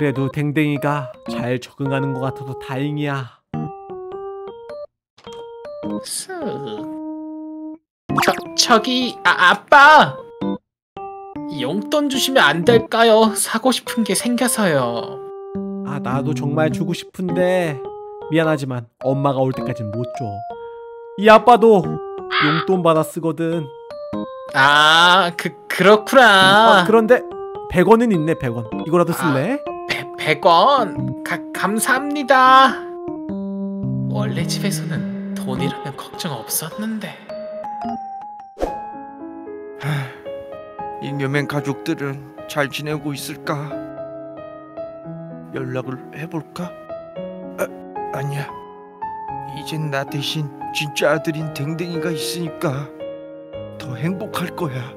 그래도 댕댕이가 잘 적응하는 것 같아서 다행이야. 저기 아빠! 용돈 주시면 안 될까요? 사고 싶은 게 생겨서요. 아, 나도 정말 주고 싶은데 미안하지만 엄마가 올 때까진 못 줘. 이 아빠도 용돈 받아 쓰거든. 그렇구나. 그런데 100원은 있네. 100원 이거라도 쓸래? 100원? 감사합니다. 원래 집에서는 돈이라면 걱정 없었는데. 잉여맨 가족들은 잘 지내고 있을까? 연락을 해볼까? 아니야. 이젠 나 대신 진짜 아들인 댕댕이가 있으니까 더 행복할 거야.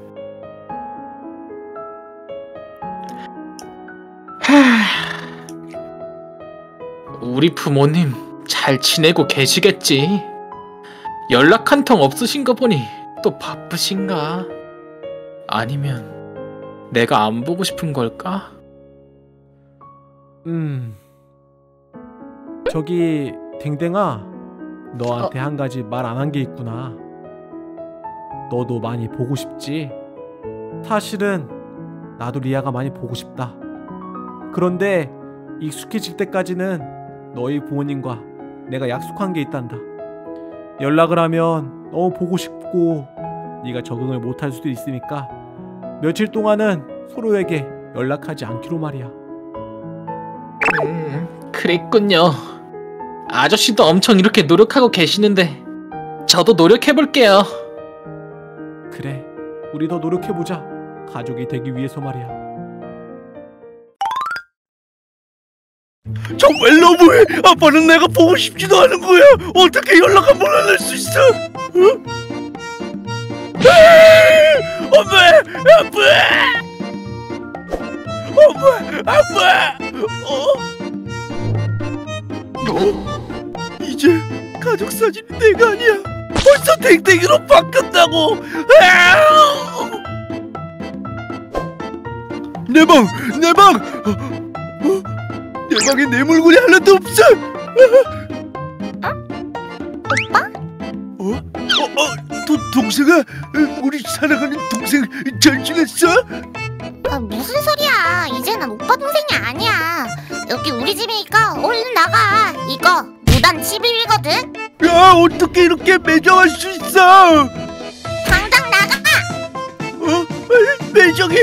우리 부모님 잘 지내고 계시겠지? 연락 한 통 없으신 거 보니 또 바쁘신가? 아니면 내가 안 보고 싶은 걸까? 저기 댕댕아, 너한테 한 가지 말 안 한 게 있구나. 너도 많이 보고 싶지? 사실은 나도 리아가 많이 보고 싶다. 그런데 익숙해질 때까지는 너희 부모님과 내가 약속한 게 있단다. 연락을 하면 너무 보고 싶고 네가 적응을 못할 수도 있으니까 며칠 동안은 서로에게 연락하지 않기로 말이야. 그랬군요. 아저씨도 엄청 이렇게 노력하고 계시는데 저도 노력해볼게요. 그래, 우리 더 노력해보자. 가족이 되기 위해서 말이야. 정말 너무해. 아빠는 내가 보고 싶지도 않은 거야. 어떻게 연락 한 번 안 할 수 있어? 엄마! 아빠! 이제 가족 사진이 내가 아니야. 벌써 댕댕이로 바뀌었다고. 내 방! 내 방에 내 물건이 하나도 없어. 오빠? 동생아, 우리 사랑하는 동생 잘 지냈어? 무슨 소리야? 이제 난 오빠 동생이 아니야. 여기 우리 집이니까 얼른 나가. 이거 무단 침입이거든. 야, 어떻게 이렇게 매정할 수 있어? 당장 나가. 매정이?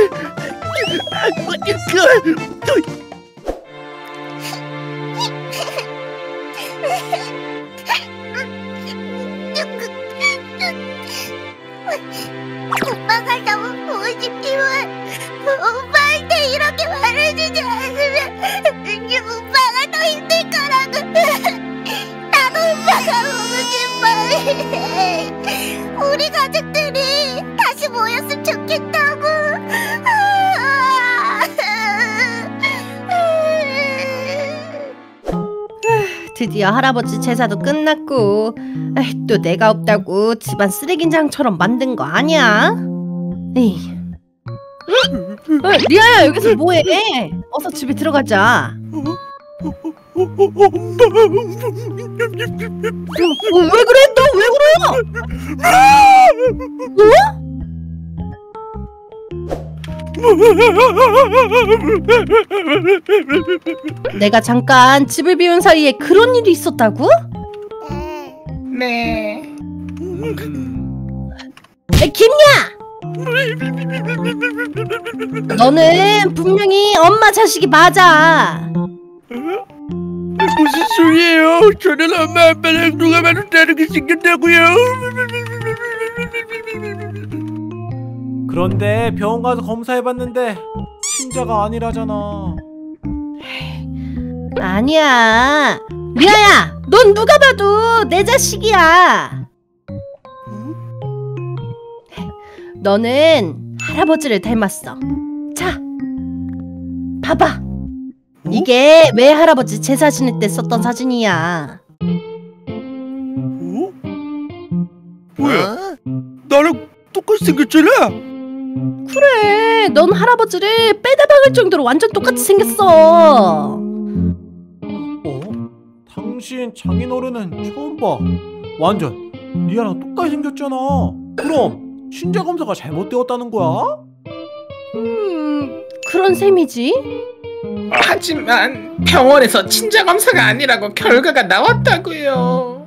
오빠가 너무 보고 싶지만 오빠한테 이렇게 말해주지 않으면 오빠가 더 힘들 거라고. 나도 오빠가 보고 싶어. 우리 가족들이 다시 모였으면 좋겠다고. 드디어 할아버지 제사도 끝났고, 또 내가 없다고 집안 쓰레기장처럼 만든 거 아니야? 에이. 리아야, 여기서 뭐해? 어서 집에 들어가자. 왜 그래? 너 왜 그래요? 내가 잠깐 집을 비운 사이에 그런 일이 있었다고? 네. 김야! 너는 분명히 엄마 자식이 맞아. 무슨 소리예요? 저는 엄마 아빠랑 누가 봐도 다르게 생겼다고요. 그런데 병원 가서 검사해봤는데 친자가 아니라잖아. 아니야. 리아야, 넌 누가 봐도 내 자식이야. 너는 할아버지를 닮았어. 자, 봐봐. 이게 왜 할아버지 제사 지낼 때 썼던 사진이야. 뭐야? 나랑 똑같이 생겼잖아. 그래, 넌 할아버지를 빼다 박을 정도로 완전 똑같이 생겼어. 당신 장인어른은 처음 봐. 완전 리아랑 똑같이 생겼잖아. 그럼 친자 검사가 잘못되었다는 거야? 그런 셈이지. 하지만 병원에서 친자 검사가 아니라고 결과가 나왔다고요.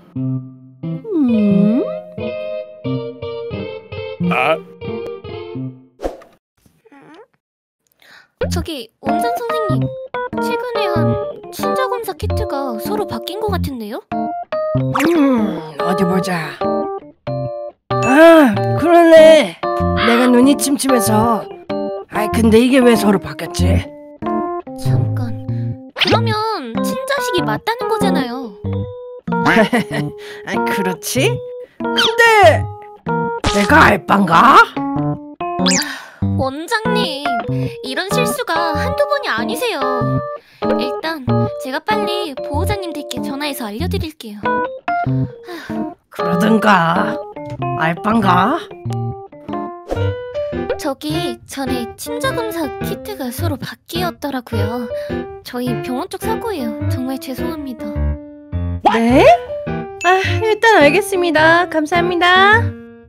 저기 원장 선생님, 최근에 한 친자 검사 키트가 서로 바뀐 것 같은데요? 어디 보자. 아, 그러네. 내가 눈이 침침해서. 아이, 근데 이게 왜 서로 바뀌었지? 잠깐, 그러면 친자식이 맞다는 거잖아요. 아이, 그렇지? 근데 내가 알바인가? 원장님, 이런 실수가 한두 번이 아니세요. 일단 제가 빨리 보호자님 댁에 전화해서 알려드릴게요. 그러든가. 알바인가? 저기 전에 친자검사 키트가 서로 바뀌었더라고요. 저희 병원 쪽 사고예요. 정말 죄송합니다. 네? 아, 일단 알겠습니다. 감사합니다.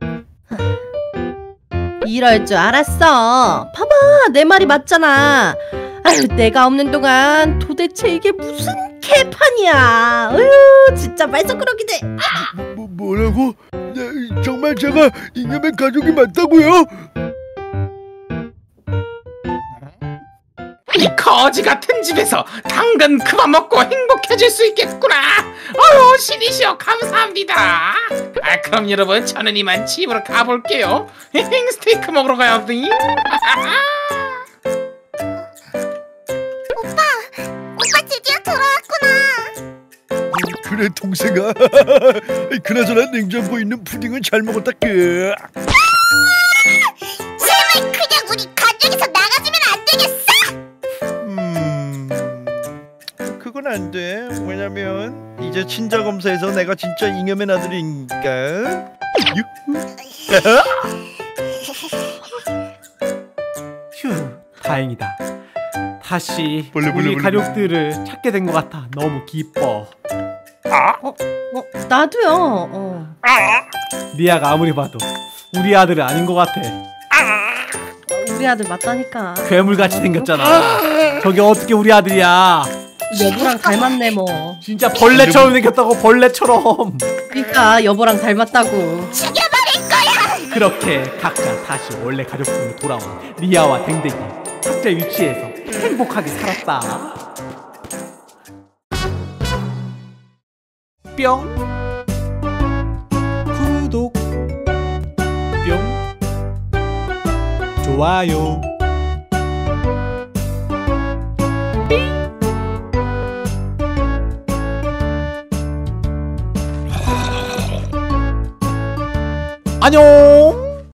이럴 줄 알았어. 봐봐, 내 말이 맞잖아. 아유, 내가 없는 동안 도대체 이게 무슨 개판이야. 어휴, 진짜 말썽꾸러기들. 뭐라고? 정말 제가 잉여맨 가족이 맞다고요? 이 거지 같은 집에서 당근 그만 먹고 행복해질 수 있겠구나. 어휴, 신이시여 감사합니다. 그럼 여러분, 저는 이만 집으로 가볼게요. 스테이크 먹으러 가야지. 오빠 드디어 돌아왔구나. 그래 동생아. 그나저나 냉장고에 있는 푸딩은 잘 먹었다. 제발 그냥 우리 가족에서 나가주면 안 되겠어? 그건 안 돼. 왜냐면 이제 친자 검사에서 내가 진짜 잉여맨 아들이니까. 휴, 다행이다. 다시 벌레. 우리 가족들을 찾게 된 것 같아. 너무 기뻐. 나도요. 리아가 아무리 봐도 우리 아들은 아닌 것 같아. 우리 아들 맞다니까. 괴물같이 생겼잖아. 저게 어떻게 우리 아들이야? 여보랑 닮았네 뭐. 진짜 벌레처럼 생겼다고. 벌레처럼. 그러니까 여보랑 닮았다고. 죽여버릴 거야. 그렇게 각자 다시 원래 가족으로 돌아온 리아와 댕댕이 각자 위치에서 행복하게 살았다. 뿅. 구독. 뿅. 좋아요. 안녕.